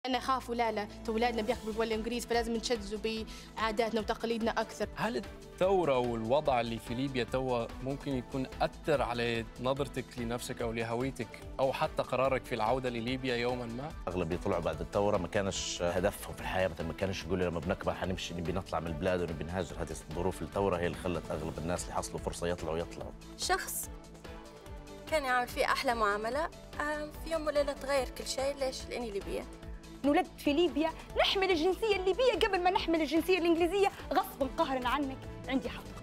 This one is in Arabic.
أنا خافوا لا أولادنا بيحكوا باللغة الإنجليزية فلازم نشذوا بعاداتنا وتقاليدنا أكثر. هل الثورة والوضع اللي في ليبيا توا ممكن يكون أثر على نظرتك لنفسك أو لهويتك أو حتى قرارك في العودة لليبيا يوماً ما؟ أغلب يطلعوا بعد الثورة ما كانش هدفهم في الحياة، مثلا ما كانش يقولوا لما بنكبر حنمشي نبي نطلع من البلاد ونبي نهاجر. هذه ظروف الثورة هي اللي خلت أغلب الناس اللي حصلوا فرصة يطلعوا. شخص كان يعمل فيه أحلى معاملة في يوم وليلة تغير كل شيء. ليش؟ لأني ليبية. نولدت في ليبيا، نحمل الجنسية الليبية قبل ما نحمل الجنسية الإنجليزية غصبا قهرا عنك. عندي حق.